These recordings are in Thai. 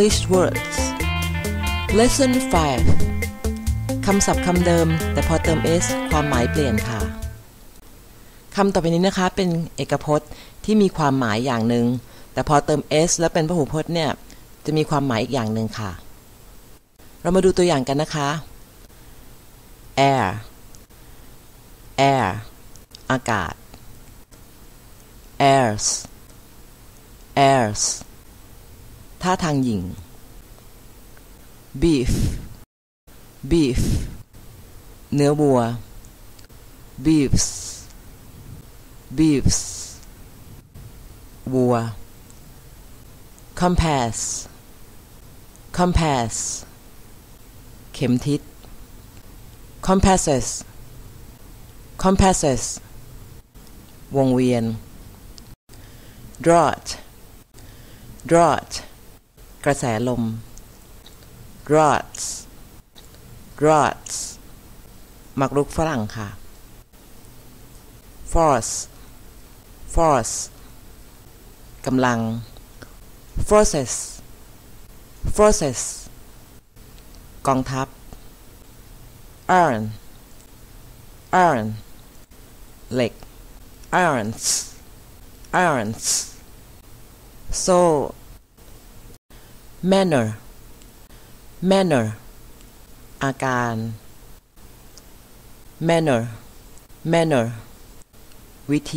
English words Lesson 5 คำศัพท์คำเดิมแต่พอเติม s ความหมายเปลี่ยนค่ะคำต่อไปนี้นะคะเป็นเอกพจน์ที่มีความหมายอย่างหนึ่งแต่พอเติม s แล้วเป็นพหูพจน์เนี่ยจะมีความหมายอีกอย่างหนึ่งค่ะเรามาดูตัวอย่างกันนะคะ air air อากาศ airs airs ท่าทางหญิง beef beef เนื้อวัว beefs beefs วัว compass compass เข็มทิศ compasses compasses วงเวียน drought drought กระแสลม droughts droughts หมากรุกฝรั่งค่ะ force force กำลัง forces forces กองทัพ iron iron เหล็ก irons irons so manner manner อาการ manner manner วิธี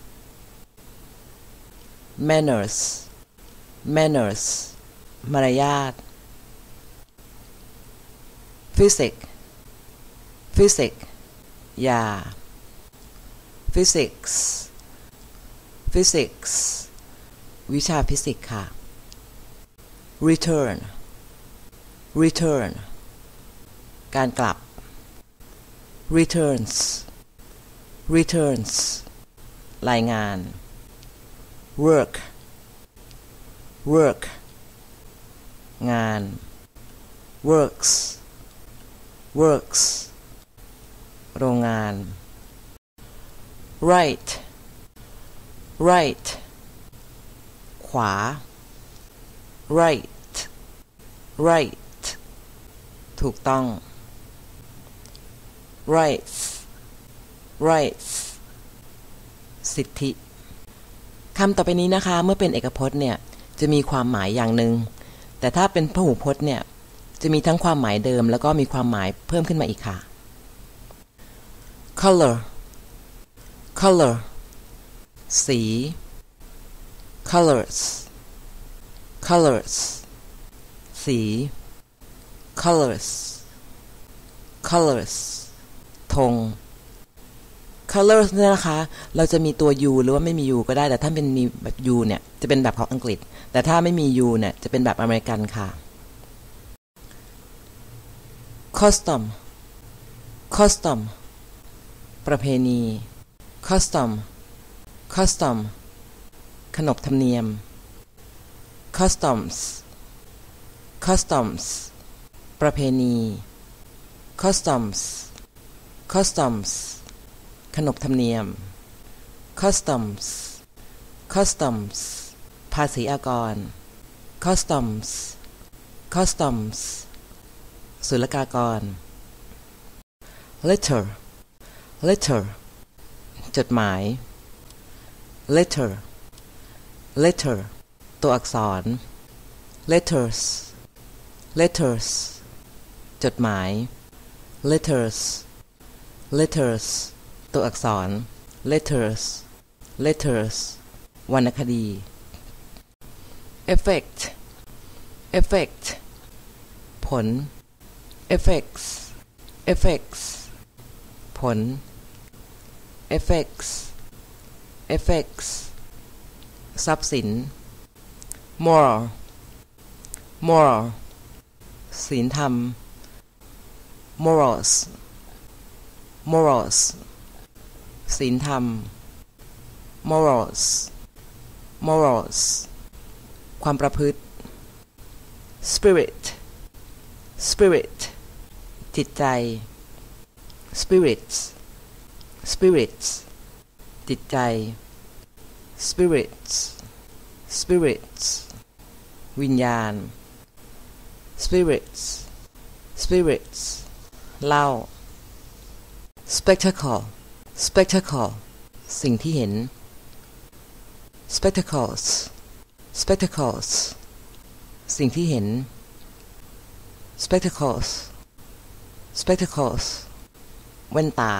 manners manners มารยาท physics physics ยา physics physics วิชาฟิสิกส์ค่ะ return return การกลับ returns returns รายงาน work work งาน works works โรงงาน right right ขวา right right ถูกต้อง rights rights สิทธิคำต่อไปนี้นะคะเมื่อเป็นเอกพจน์เนี่ยจะมีความหมายอย่างหนึ่งแต่ถ้าเป็นพหูพจน์เนี่ยจะมีทั้งความหมายเดิมแล้วก็มีความหมายเพิ่มขึ้นมาอีกค่ะ color color สี colors colors สี colors colors ธง colors เนี่ยนะคะเราจะมีตัว u หรือว่าไม่มี u ก็ได้แต่ถ้าเป็นมีแบบ u เนี่ยจะเป็นแบบของอังกฤษแต่ถ้าไม่มี u เนี่ยจะเป็นแบบอเมริกันค่ะ custom custom ประเพณี custom custom ขนบธรรมเนียม customs customs ประเพณี customs customs ขนบธรรมเนียม customs customs ภาษีอากร customs customs ศุลกากร letter letter จดหมาย letter letter ตัวอักษร letters letters จดหมาย letters letters ตัวอักษร letters letters วรรณคดี effect effect ผล effects effects ผล effects effects ทรัพย์สิน moral moral ศีลธรรม morals morals ศีลธรรม morals morals ความประพฤติ spirit spirit จิตใจ spirits spirits จิตใจ spirits spirits วิญญาณ spirits spirits เล่า spectacle spectacle สิ่งที่เห็น spectacles spectacles สิ่งที่เห็น spectacles spectacles แว่นตา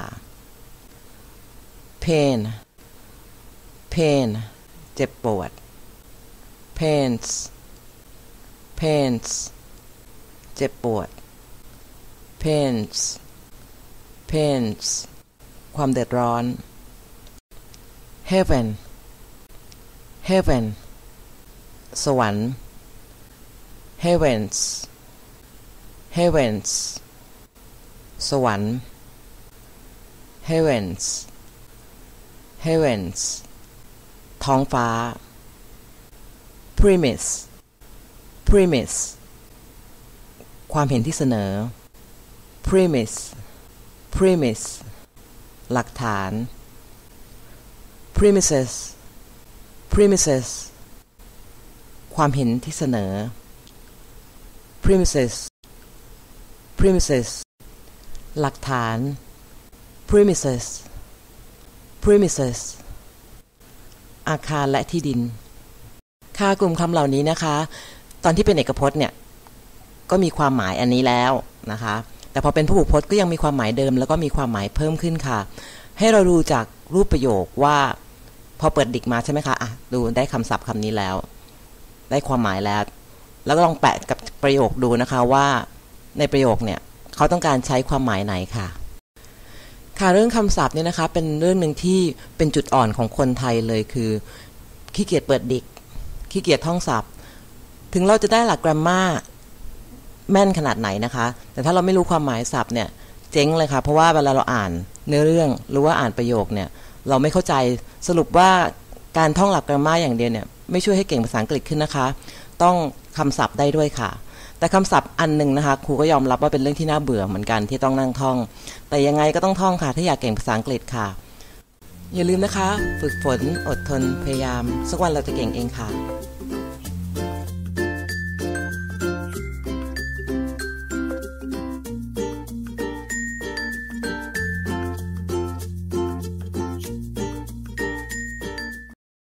pain pain เจ็บปวด pains pains เจ็บปวด pains pains ความเดือดร้อน heaven heaven สวรรค์ heavens heavens สวรรค์ heavens heavens ท้องฟ้า premise premise ความเห็นที่เสนอ premise premise หลักฐาน premises premises ความเห็นที่เสนอ premises premises หลักฐาน premises premises อาคารและที่ดินค่ะกลุ่มคำเหล่านี้นะคะตอนที่เป็นเอกพจน์เนี่ยก็มีความหมายอันนี้แล้วนะคะแต่พอเป็นพหูพจน์ก็ยังมีความหมายเดิมแล้วก็มีความหมายเพิ่มขึ้นค่ะให้เราดูจากรูปประโยคว่าพอเปิดดิกมาใช่ไหมคะอ่ะดูได้คำศัพท์คำนี้แล้วได้ความหมายแล้วก็ลองแปะกับประโยคดูนะคะว่าในประโยคเนี่ยเขาต้องการใช้ความหมายไหนค่ะเรื่องคำศัพท์เนี่ยนะคะเป็นเรื่องหนึ่งที่เป็นจุดอ่อนของคนไทยเลยคือขี้เกียจเปิดดิกขี้เกียจท่องศัพท์ถึงเราจะได้หลักกราฟมาแม่นขนาดไหนนะคะแต่ถ้าเราไม่รู้ความหมายศัพท์เนี่ยเจ๊งเลยค่ะเพราะว่าเวลาเราอ่านเนื้อเรื่องหรือว่าอ่านประโยคเนี่ยเราไม่เข้าใจสรุปว่าการท่องหลักกราฟมาอย่างเดียวเนี่ยไม่ช่วยให้เก่งภาษาอังกฤษขึ้นนะคะต้องคำศัพท์ได้ด้วยค่ะแต่คำศัพท์อันหนึ่งนะคะครูก็ยอมรับว่าเป็นเรื่องที่น่าเบื่อเหมือนกันที่ต้องนั่งท่องแต่ยังไงก็ต้องท่องค่ะถ้าอยากเก่งภาษาอังกฤษค่ะอย่าลืมนะคะฝึกฝนอดทนพยายามสักวันเราจะเก่งเองค่ะ